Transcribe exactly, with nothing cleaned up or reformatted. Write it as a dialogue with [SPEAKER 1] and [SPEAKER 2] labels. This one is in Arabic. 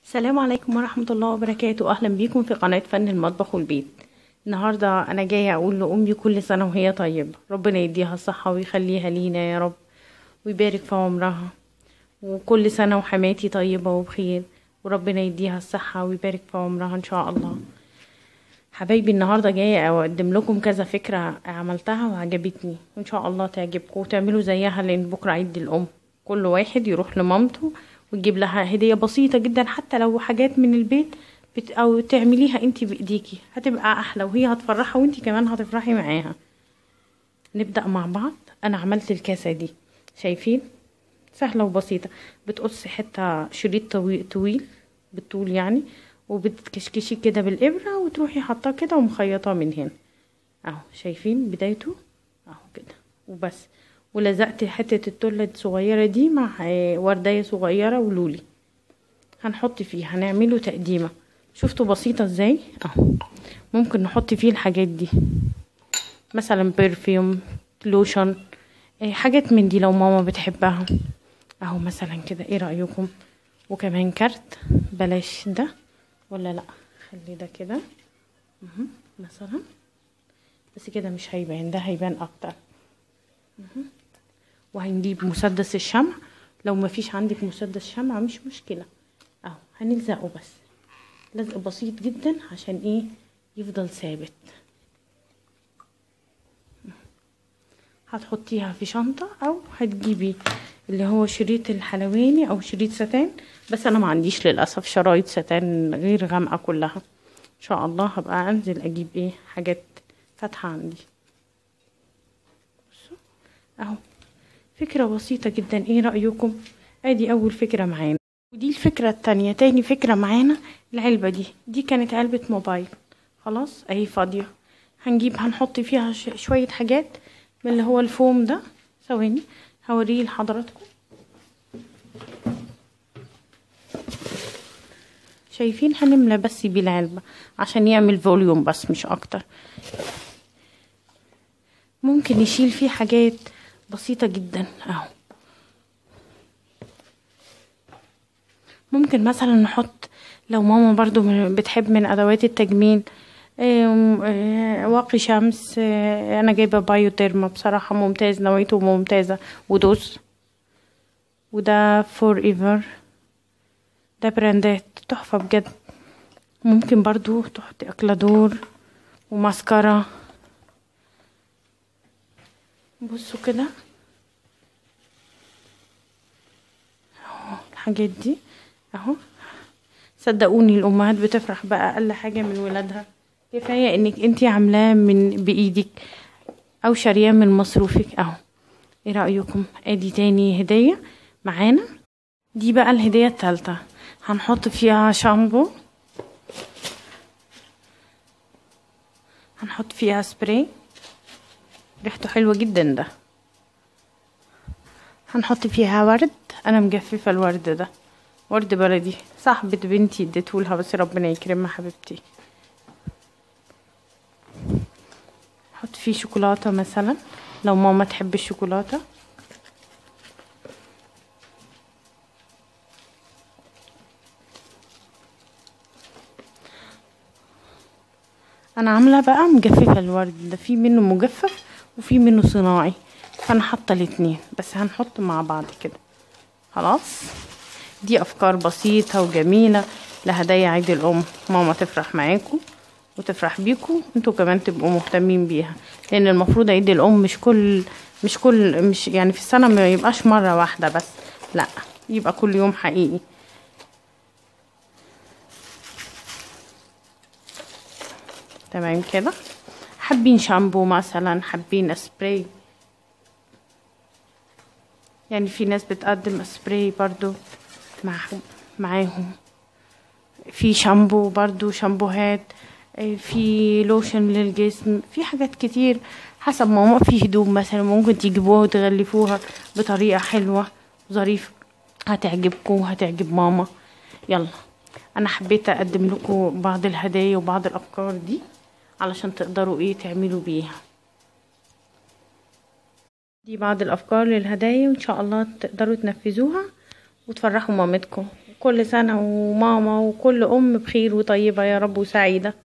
[SPEAKER 1] السلام عليكم ورحمة الله وبركاته. أهلا بيكم في قناة فن المطبخ والبيت. النهاردة أنا جاية أقول لأمي كل سنة وهي طيبة، ربنا يديها الصحة ويخليها لينا يا رب ويبارك في عمرها، وكل سنة وحماتي طيبة وبخير وربنا يديها الصحة ويبارك في عمرها إن شاء الله. حبايبي النهاردة جاية أقدم لكم كذا فكرة عملتها وعجبتني وإن شاء الله تعجبكم وتعملوا زيها، لأن بكرة عيد الأم، كل واحد يروح لمامته وتجيب لها هدية بسيطة جدا، حتى لو حاجات من البيت بت... او تعمليها انتي بايديكي هتبقى احلى وهي هتفرحها وانتي كمان هتفرحي معاها. نبدأ مع بعض. انا عملت الكاسة دي، شايفين سهلة وبسيطة. بتقصي حتة شريط طويل, طويل بالطول يعني، وبتكشكشي كده بالابرة وتروحي حاطاه كده ومخيطاه من هنا اهو، شايفين بدايته اهو كده وبس. ولزقت حتة التولة الصغيرة دي مع وردية صغيرة ولولي هنحط فيه، هنعمله تقديمة. شفتوا بسيطة ازاي اهو. ممكن نحط فيه الحاجات دي مثلا برفيوم، لوشن، حاجات من دي لو ماما بتحبها اهو مثلا كده. ايه رأيكم؟ وكمان كارت، بلاش ده ولا لا خلي ده كده مثلا، بس كده مش هيبان، ده هيبان اكتر. وهنجيب مسدس الشمع، لو مفيش عندك مسدس شمع مش مشكلة اهو، هنلزقه بس لزق بسيط جدا عشان ايه يفضل ثابت. هتحطيها في شنطة او هتجيبي اللي هو شريط الحلواني او شريط ستان، بس انا ما عنديش للاسف شرايط ستان غير غامقة كلها. ان شاء الله هبقى انزل اجيب ايه حاجات فاتحة عندي. بصوا اهو فكرة بسيطة جدا، ايه رأيكم؟ ادي اول فكرة معانا، ودي الفكرة التانية. تاني فكرة معانا العلبة دي دي كانت علبة موبايل خلاص اهي فاضية، هنجيب هنحط فيها شوية حاجات من اللي هو الفوم ده. ثواني هوريه لحضراتكم. شايفين هنملى بس بيه العلبة عشان يعمل فوليوم بس مش اكتر. ممكن نشيل فيه حاجات بسيطة جدا اهو. ممكن مثلا نحط لو ماما برضو بتحب من ادوات التجميل واقي شمس، انا جايبه بايو تيرما بصراحه ممتاز، نوعيته ممتازه، ودوس، وده فور ايفر، ده براندات تحفه بجد. ممكن برضو تحطي اكلادور وماسكارا. بصوا كده اهو الحاجات دي اهو. صدقوني الامهات بتفرح باقل حاجه من ولادها، كفايه انك انتي عاملاه من بايدك او شارياه من مصروفك اهو. ايه رايكم؟ ادي تاني هديه معانا. دي بقى الهديه الثالثه، هنحط فيها شامبو، هنحط فيها سبراي ريحته حلوه جدا ده، هنحط فيها ورد، انا مجففه الورد ده ورد بلدي صاحبة بنتي اديتهولها بس ربنا يكرمها حبيبتي. حط فيه شوكولاتة مثلا لو ماما تحب الشوكولاتة. انا عاملة بقى مجففة الورد ده، في منه مجفف وفي منه صناعي، فانا حاطة الاتنين بس هنحط مع بعض كده خلاص. دي افكار بسيطة وجميلة لهدايا عيد الام، ماما تفرح معاكم وتفرح بيكم انتوا كمان تبقوا مهتمين بيها، لان المفروض عيد الام مش كل مش كل مش يعني في السنة ما يبقاش مرة واحدة بس، لا يبقى كل يوم حقيقي. تمام كده. حابين شامبو مثلا، حابين سبراي، يعني في ناس بتقدم سبراي برضو مع معاهم، في شامبو برضو شامبوهات، في لوشن للجسم، في حاجات كتير حسب ماما. في هدوم مثلا ممكن تجيبوها وتغلفوها بطريقة حلوة ظريفة هتعجبكم وهتعجب ماما. يلا انا حبيت اقدم لكم بعض الهدايا وبعض الافكار دي علشان تقدروا ايه تعملوا بيها. دي بعض الافكار للهدايا وان شاء الله تقدروا تنفذوها وتفرحوا مامتكم كل سنة وماما وكل أم بخير وطيبة يا رب وسعيدة.